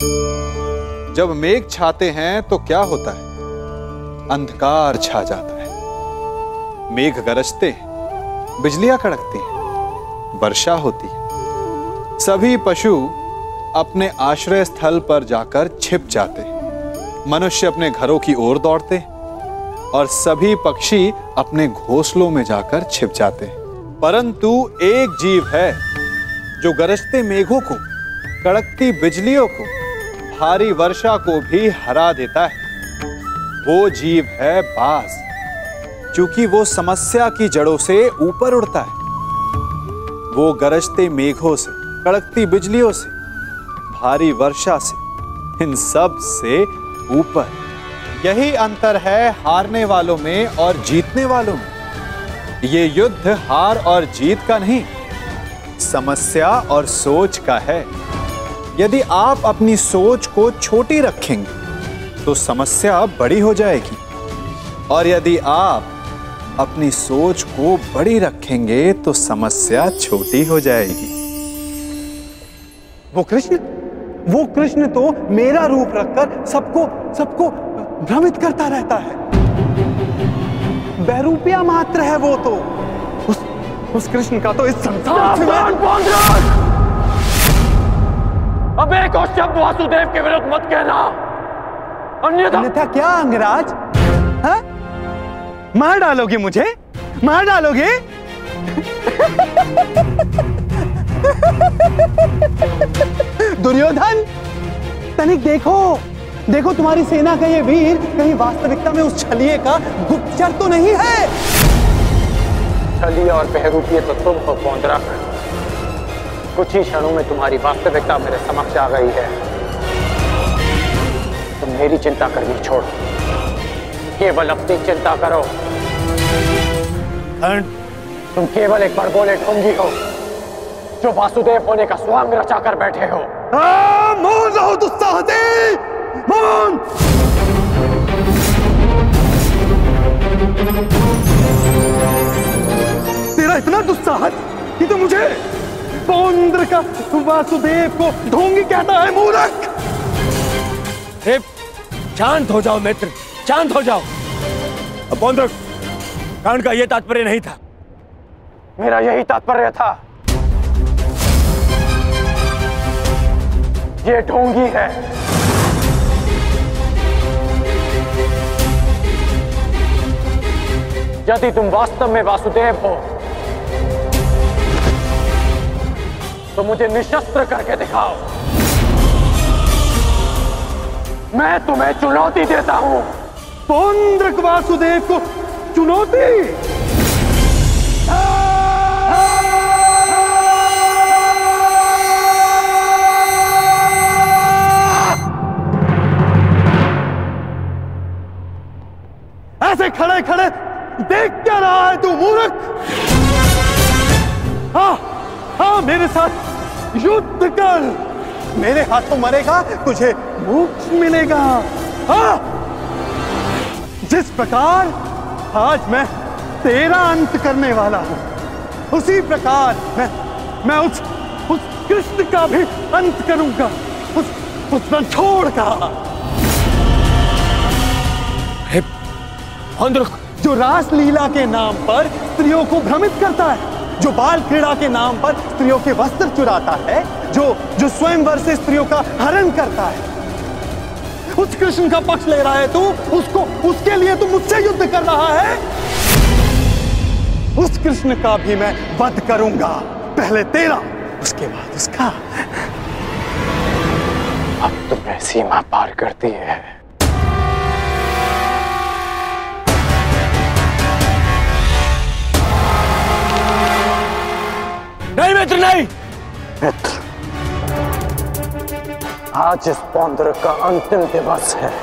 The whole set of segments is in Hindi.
जब मेघ छाते हैं तो क्या होता है? अंधकार छा जाता है। मेघ गरजते हैं, बिजलियां कड़कती हैं, वर्षा होती है। सभी पशु अपने आश्रय स्थल पर जाकर छिप जाते हैं। मनुष्य अपने घरों की ओर दौड़ते हैं और सभी पक्षी अपने घोंसलों में जाकर छिप जाते हैं। परंतु एक जीव है जो गरजते मेघों को, कड़कती बिजलियों को, भारी वर्षा को भी हरा देता है। वो जीव है बाज। क्योंकि वो समस्या की जड़ों से ऊपर उड़ता है। वो गरजते मेघों से, कड़कती बिजलियों से, भारी वर्षा से, इन सब से ऊपर। यही अंतर है हारने वालों में और जीतने वालों में। ये युद्ध हार और जीत का नहीं, समस्या और सोच का है। यदि आप अपनी सोच को छोटी रखेंगे तो समस्या बड़ी हो जाएगी, और यदि आप अपनी सोच को बड़ी रखेंगे तो समस्या छोटी हो जाएगी। वो कृष्ण तो मेरा रूप रखकर सबको भ्रमित करता रहता है। बहरूपिया मात्र है वो तो। उस कृष्ण का तो इस संसार से अब एक और शब्द वासुदेव के विरुद्ध मत कहना, अन्यथा क्या अंगराज? हा? मार डालोगे मुझे? मार डालोगे? दुर्योधन, तनिक देखो तुम्हारी सेना का ये वीर कहीं वास्तविकता में उस छलिए का गुप्तचर तो नहीं है? छलिए और बहरूपिये तो तुम हो पौंद्रक। कुछ ही क्षणों में तुम्हारी वास्तविकता मेरे समक्ष आ गई है। तुम मेरी चिंता करनी छोड़ो, केवल अपनी चिंता करो। तुम केवल एक बड़बोले ढोंगी हो जो वासुदेव होने का स्वांग रचा कर बैठे हो। मौन रहो दुस्साहसी, मौन! तेरा इतना दुस्साहस कि तो मुझे पौंद्र का वासुदेव को ढोंगी कहता है, मूर्ख! शांत हो जाओ मित्र, शांत हो जाओ। पौंद्र, कांड का यह तात्पर्य नहीं था। मेरा यही तात्पर्य था। ये ढोंगी है। यदि तुम वास्तव में वासुदेव हो तो मुझे निशस्त्र करके दिखाओ। मैं तुम्हें चुनौती देता हूं। पौंद्रक वासुदेव को चुनौती? ऐसे खड़े खड़े देख क्या रहा है तू, मूर्ख? हाँ, मेरे साथ युद्ध कर। मेरे हाथों मरेगा, तुझे मोक्ष मिलेगा। हाँ, जिस प्रकार आज मैं तेरा अंत करने वाला हूं, उसी प्रकार मैं उस कृष्ण का भी अंत करूंगा, उस रणछोड़ का। जो रासलीला के नाम पर स्त्रियों को भ्रमित करता है, जो बाल क्रीड़ा के नाम पर स्त्रियों के वस्त्र चुराता है, जो स्वयंवर से स्त्रियों का हरण करता है, उस कृष्ण का पक्ष ले रहा है तू। उसके लिए तू मुझसे युद्ध कर रहा है। उस कृष्ण का भी मैं वध करूंगा, पहले तेरा, उसके बाद उसका। अब तुम्हें सीमा पार करती है। नहीं मित्र, नहीं मित्र, आज इस पौंद्र का अंतिम दिवस है।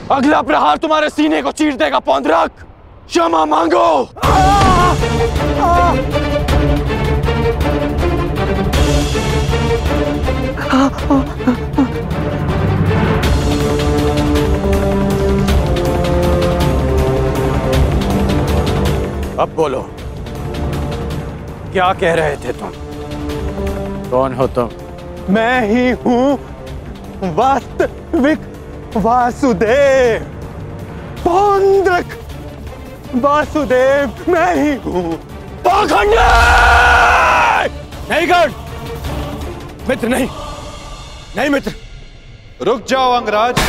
अगला प्रहार तुम्हारे सीने को चीर देगा पौंद्रक। क्षमा मांगो। अब बोलो, क्या कह रहे थे तुम? कौन हो तुम? मैं ही हूं वास्तविक वासुदेव। पौंद्रक वासुदेव मैं ही हूं। पाखंडी! नहीं गण मित्र, नहीं नहीं मित्र। रुक जाओ अंगराज।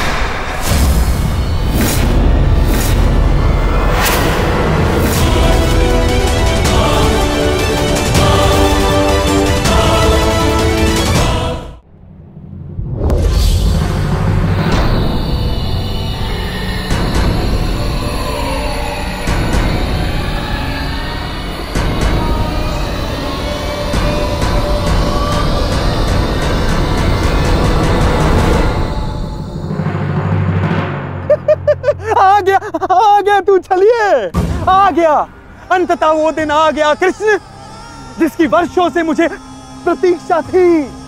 आ गया तू, चलिए आ गया। अंततः वो दिन आ गया कृष्ण, जिसकी वर्षों से मुझे प्रतीक्षा थी।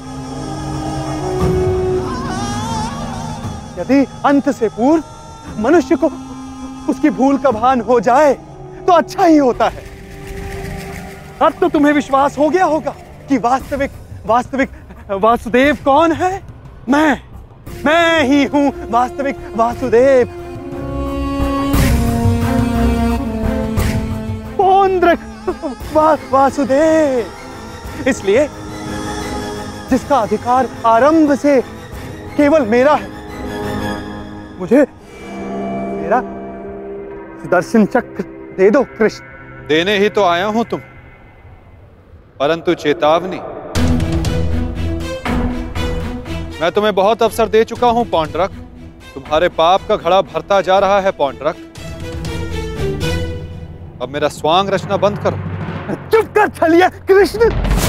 यदि अंत से पूर्व मनुष्य को उसकी भूल का भान हो जाए तो अच्छा ही होता है। अब तो तुम्हें विश्वास हो गया होगा कि वास्तविक वासुदेव कौन है। मैं ही हूं वास्तविक वासुदेव। पौंद्रक वासुदेव, इसलिए जिसका अधिकार आरंभ से केवल मेरा है। मुझे मेरा सुदर्शन चक्र दे दो कृष्ण। देने ही तो आया हूं तुम, परंतु चेतावनी, मैं तुम्हें बहुत अवसर दे चुका हूं पौंड्रक। तुम्हारे पाप का घड़ा भरता जा रहा है पौंड्रक। अब मेरा स्वांग रचना बंद करो। चुप कर छलिया कृष्ण।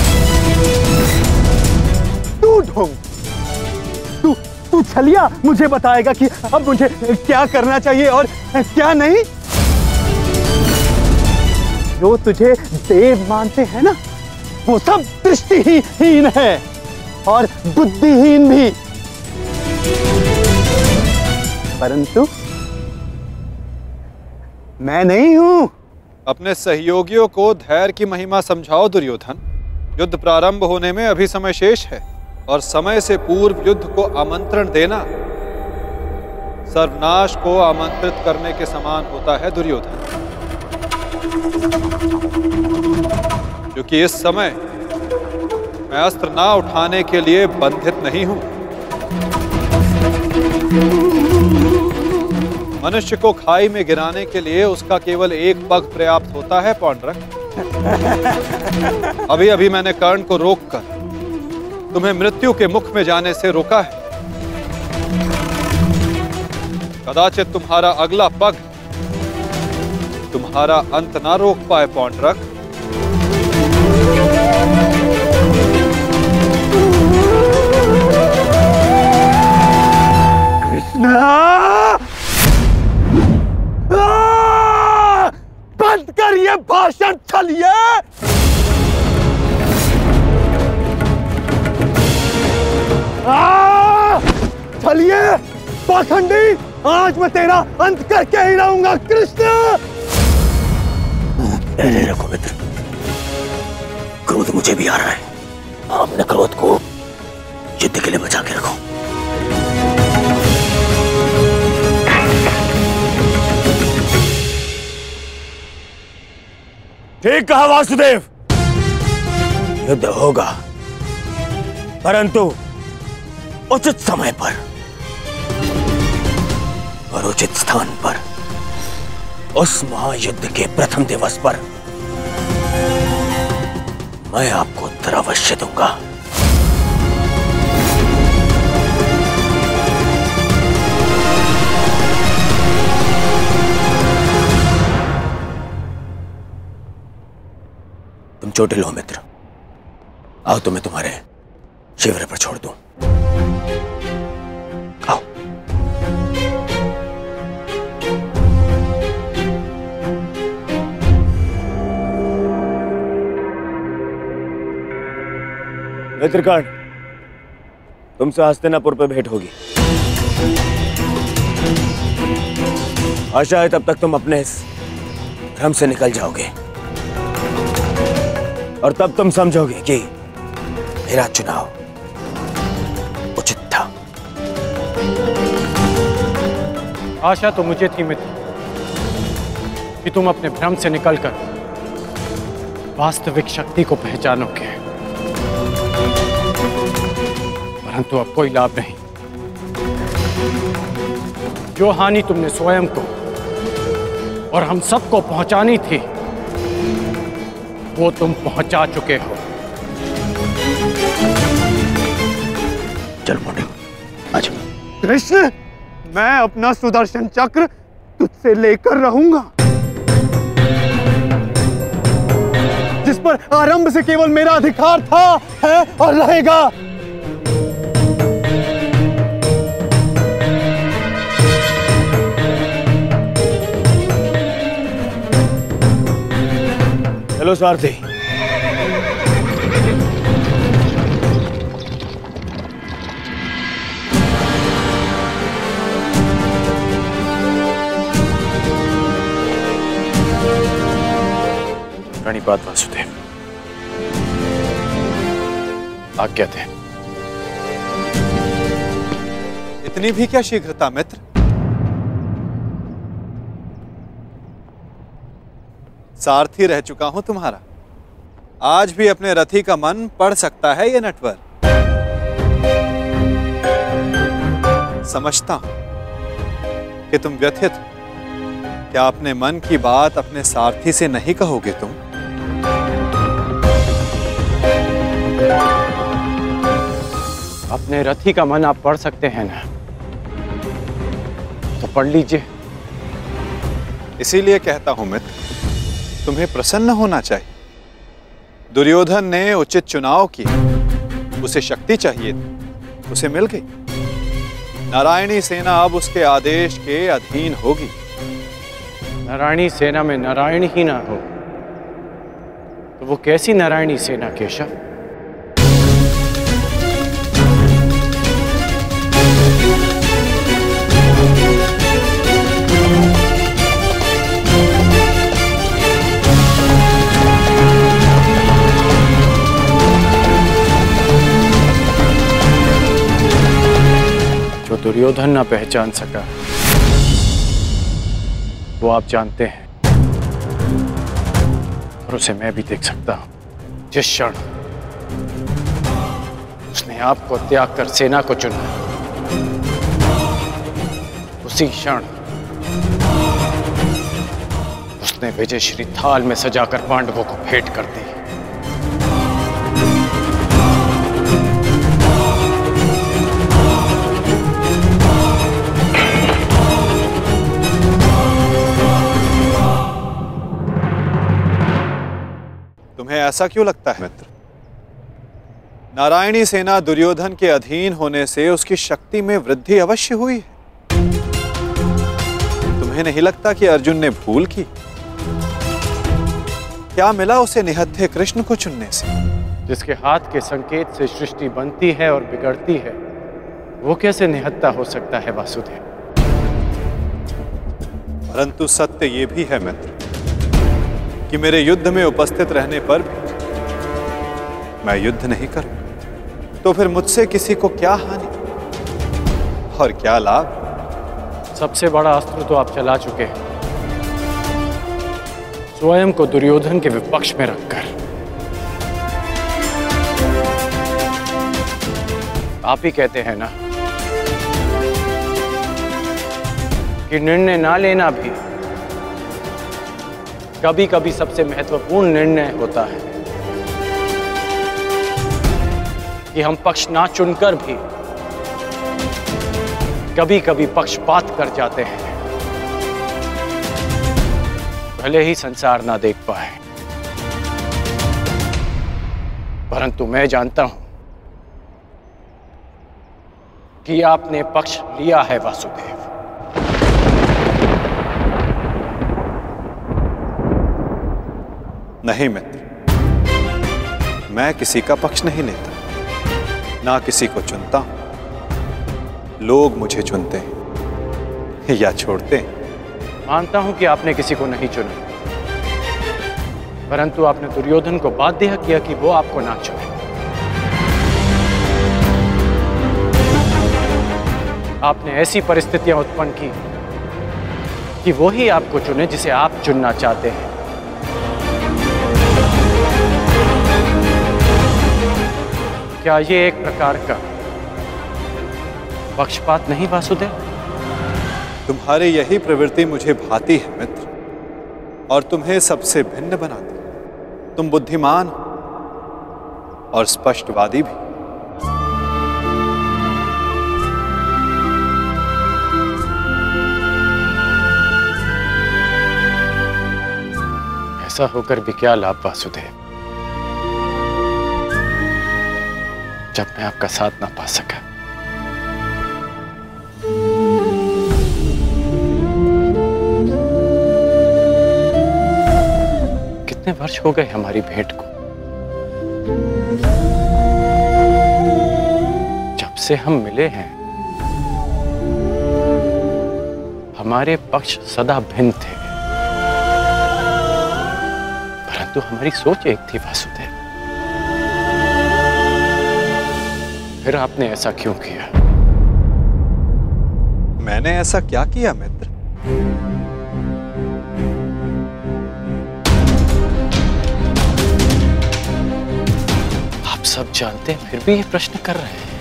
तू ढोंग, तू छलिया मुझे बताएगा कि अब मुझे क्या करना चाहिए और क्या नहीं। जो तुझे देव मानते हैं ना, वो सब दृष्टिहीन है और बुद्धिहीन भी। परंतु मैं नहीं हूं। अपने सहयोगियों को धैर्य की महिमा समझाओ दुर्योधन। युद्ध प्रारंभ होने में अभी समय शेष है और समय से पूर्व युद्ध को आमंत्रण देना सर्वनाश को आमंत्रित करने के समान होता है दुर्योधन। क्योंकि इस समय मैं अस्त्र ना उठाने के लिए बंधित नहीं हूं। मनुष्य को खाई में गिराने के लिए उसका केवल एक पग पर्याप्त होता है पौंड्रक। अभी अभी मैंने कर्ण को रोककर तुम्हें मृत्यु के मुख में जाने से रोका है। कदाचित तुम्हारा अगला पग तुम्हारा अंत ना रोक पाए पौंड्रक। बंद कर ये भाषण छलिए। छलिए पाखंडी, आज मैं तेरा अंत करके ही रहूंगा कृष्ण। रखो मित्र, क्रोध मुझे भी आ रहा है। अपने क्रोध को युद्ध के लिए बचा के रखो। ठीक कहा वासुदेव, युद्ध होगा, परंतु उचित समय पर और उचित स्थान पर। उस महायुद्ध के प्रथम दिवस पर मैं आपको उत्तर अवश्य दूंगा। तुम चोटिल हो मित्र, आओ तुम्हें तुम्हारे शिविर पर छोड़ दूं। आओ। नेत्रकांड, तुमसे हस्तिनापुर पे भेंट होगी। आशा है तब तक तुम अपने इस भ्रम से निकल जाओगे और तब तुम समझोगे कि मेरा चुनाव उचित था। आशा तो मुझे थी मित्र कि तुम अपने भ्रम से निकलकर वास्तविक शक्ति को पहचानोगे, परंतु अब कोई लाभ नहीं। जो हानि तुमने स्वयं को और हम सबको पहुंचानी थी वो तुम पहुंचा चुके हो। चल मोटे, आजा। कृष्ण, मैं अपना सुदर्शन चक्र तुझसे लेकर रहूंगा, जिस पर आरंभ से केवल मेरा अधिकार था, है और रहेगा। हेलो सारथी। प्रणिपात वासुदेव, आज्ञा थे। इतनी भी क्या शीघ्रता मित्र? सारथी रह चुका हूं तुम्हारा, आज भी अपने रथी का मन पढ़ सकता है ये नटवर। समझता हूं कि तुम व्यथित हो। क्या अपने मन की बात अपने सारथी से नहीं कहोगे तुम? अपने रथी का मन आप पढ़ सकते हैं ना, तो पढ़ लीजिए। इसीलिए कहता हूं मित्र, तुम्हें प्रसन्न होना चाहिए। दुर्योधन ने उचित चुनाव किया, उसे शक्ति चाहिए थी, उसे मिल गई। नारायणी सेना अब उसके आदेश के अधीन होगी। नारायणी सेना में नारायण ही ना हो तो वो कैसी नारायणी सेना केशव? जो दुर्योधन ना पहचान सका वो आप जानते हैं, और उसे मैं भी देख सकता हूं। जिस क्षण उसने आपको त्याग कर सेना को चुना, उसी क्षण उसने विजय श्री थाल में सजाकर पांडवों को भेंट कर दी। तुम्हें ऐसा क्यों लगता है मित्र? नारायणी सेना दुर्योधन के अधीन होने से उसकी शक्ति में वृद्धि अवश्य हुई है। तुम्हें नहीं लगता कि अर्जुन ने भूल की? क्या मिला उसे निहत्थे कृष्ण को चुनने से? जिसके हाथ के संकेत से सृष्टि बनती है और बिगड़ती है, वो कैसे निहत्था हो सकता है वासुदेव? परंतु सत्य ये भी है मित्र कि मेरे युद्ध में उपस्थित रहने पर भी मैं युद्ध नहीं करूं, तो फिर मुझसे किसी को क्या हानि और क्या लाभ? सबसे बड़ा अस्त्र तो आप चला चुके हैं, स्वयं को दुर्योधन के विपक्ष में रखकर। आप ही कहते हैं ना कि निर्णय ना लेना भी कभी कभी सबसे महत्वपूर्ण निर्णय होता है, कि हम पक्ष ना चुनकर भी कभी कभी पक्षपात कर जाते हैं, भले ही संसार ना देख पाए। परंतु मैं जानता हूं कि आपने पक्ष लिया है वासुदेव। नहीं मित्र, मैं किसी का पक्ष नहीं लेता। ना किसी को चुनता हूं, लोग मुझे चुनते हैं या छोड़ते हैं। मानता हूं कि आपने किसी को नहीं चुना, परंतु आपने दुर्योधन को बाध्य किया कि वो आपको ना चुने। आपने ऐसी परिस्थितियां उत्पन्न की कि वो ही आपको चुने जिसे आप चुनना चाहते हैं। क्या ये एक प्रकार का पक्षपात नहीं वासुदेव? तुम्हारी यही प्रवृत्ति मुझे भाती है मित्र, और तुम्हें सबसे भिन्न बनाती है। तुम बुद्धिमान हो और स्पष्टवादी भी। ऐसा होकर भी क्या लाभ वासुदेव, जब मैं आपका साथ ना पा सका। कितने वर्ष हो गए हमारी भेंट को, जब से हम मिले हैं हमारे पक्ष सदा भिन्न थे, परंतु हमारी सोच एक थी वासुदेव। फिर आपने ऐसा क्यों किया? मैंने ऐसा क्या किया मित्र? आप सब जानते हैं, फिर भी ये प्रश्न कर रहे हैं।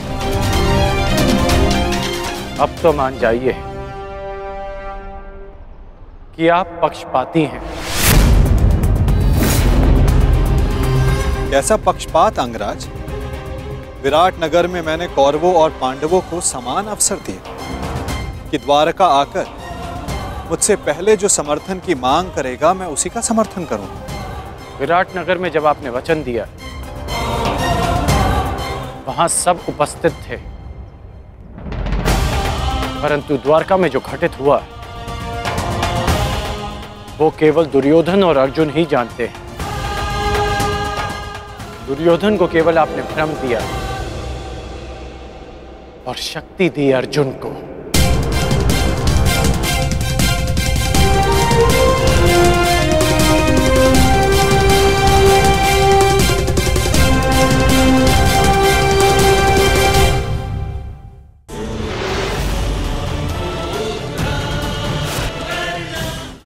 अब तो मान जाइए कि आप पक्षपाती हैं। कैसा पक्षपात अंगराज? विराट नगर में मैंने कौरवों और पांडवों को समान अवसर दिए कि द्वारका आकर मुझसे पहले जो समर्थन की मांग करेगा मैं उसी का समर्थन करूंगा। विराट नगर में जब आपने वचन दिया, वहां सब उपस्थित थे, परंतु द्वारका में जो घटित हुआ वो केवल दुर्योधन और अर्जुन ही जानते हैं। दुर्योधन को केवल आपने भ्रम दिया और शक्ति दी अर्जुन को।